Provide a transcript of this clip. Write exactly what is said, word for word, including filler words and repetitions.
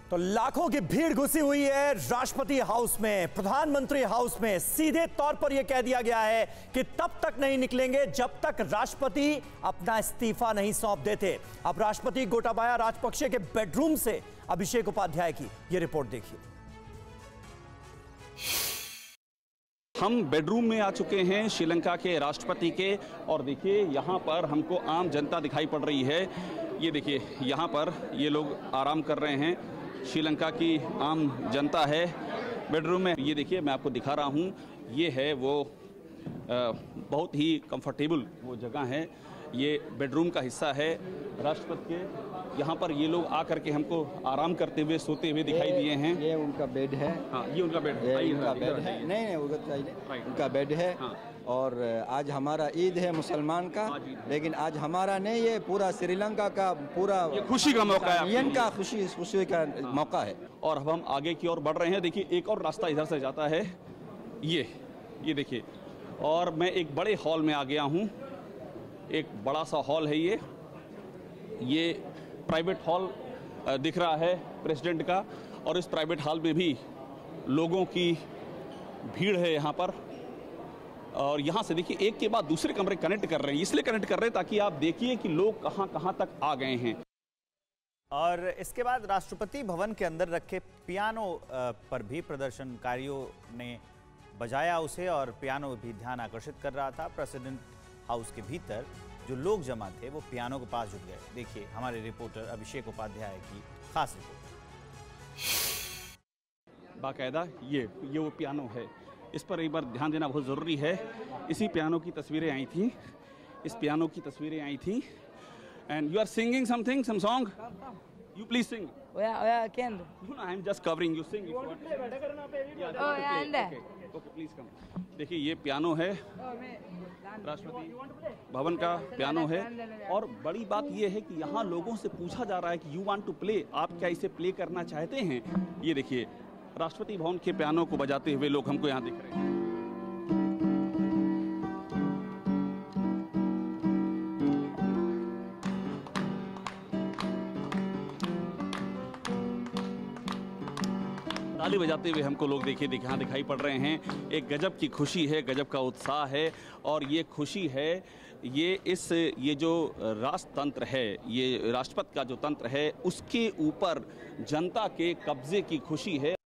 तो लाखों की भीड़ घुसी हुई है राष्ट्रपति हाउस में, प्रधानमंत्री हाउस में। सीधे तौर पर यह कह दिया गया है कि तब तक नहीं निकलेंगे जब तक राष्ट्रपति अपना इस्तीफा नहीं सौंप देते। अब राष्ट्रपति गोटाबाया राजपक्षे के बेडरूम से अभिषेक उपाध्याय की यह रिपोर्ट देखिए। हम बेडरूम में आ चुके हैं श्रीलंका के राष्ट्रपति के, और देखिए यहाँ पर हमको आम जनता दिखाई पड़ रही है। ये देखिए यहाँ पर ये लोग आराम कर रहे हैं, श्रीलंका की आम जनता है बेडरूम में। ये देखिए मैं आपको दिखा रहा हूँ, ये है वो आ, बहुत ही कंफर्टेबल वो जगह है। ये बेडरूम का हिस्सा है राष्ट्रपति के। यहाँ पर ये लोग आकर के हमको आराम करते हुए सोते हुए दिखाई दिए हैं। ये उनका बेड है। हाँ, ये उनका बेड है। ये उनका बेड है। नहीं नहीं उनका उनका बेड है। हाँ। और आज हमारा ईद है मुसलमान का, लेकिन आज हमारा नहीं, ये पूरा श्रीलंका का पूरा ये खुशी का मौका है, इनका खुशी खुशी का मौका है। और अब हम आगे की ओर बढ़ रहे हैं। देखिए एक और रास्ता इधर से जाता है, ये ये देखिए। और मैं एक बड़े हॉल में आ गया हूँ। एक बड़ा सा हॉल है ये ये प्राइवेट हॉल दिख रहा है प्रेसिडेंट का, और इस प्राइवेट हॉल में भी लोगों की भीड़ है यहाँ पर। और यहाँ से देखिए एक के बाद दूसरे कमरे कनेक्ट कर रहे हैं, इसलिए कनेक्ट कर रहे हैं ताकि आप देखिए कि लोग कहाँ कहाँ तक आ गए हैं। और इसके बाद राष्ट्रपति भवन के अंदर रखे पियानो पर भी प्रदर्शनकारियों ने बजाया उसे, और पियानो भी ध्यान आकर्षित कर रहा था। प्रेसिडेंट हाउस के भीतर जो लोग जमा थे वो पियानो के पास जुट गए। देखिए हमारे रिपोर्टर अभिषेक उपाध्याय की खास रिपोर्ट। बाकायदा ये ये वो पियानो है, इस पर एक बार ध्यान देना बहुत ज़रूरी है। इसी पियानो की तस्वीरें आई थी, इस पियानो की तस्वीरें आई थी। And you are singing something, some song, you please sing. Yeah, yeah, I can do. No, no, I am just covering. You sing. You want to play? Yeah, Oh, yeah, and okay, okay, please come. देखिए ये piano है, राष्ट्रपति भवन का piano है। और बड़ी बात ये है कि यहाँ लोगों से पूछा जा रहा है कि यू वांट टू प्ले, आप क्या इसे प्ले करना चाहते हैं। ये देखिए राष्ट्रपति भवन के पियानो को बजाते हुए लोग हमको यहाँ दिख रहे हैं। ताली बजाते हुए हमको लोग देखिए यहाँ दिखाई पड़ रहे हैं। एक गजब की खुशी है, गजब का उत्साह है। और ये खुशी है, ये इस ये जो राष्ट्रतंत्र है, ये राष्ट्रपति का जो तंत्र है, उसके ऊपर जनता के कब्जे की खुशी है।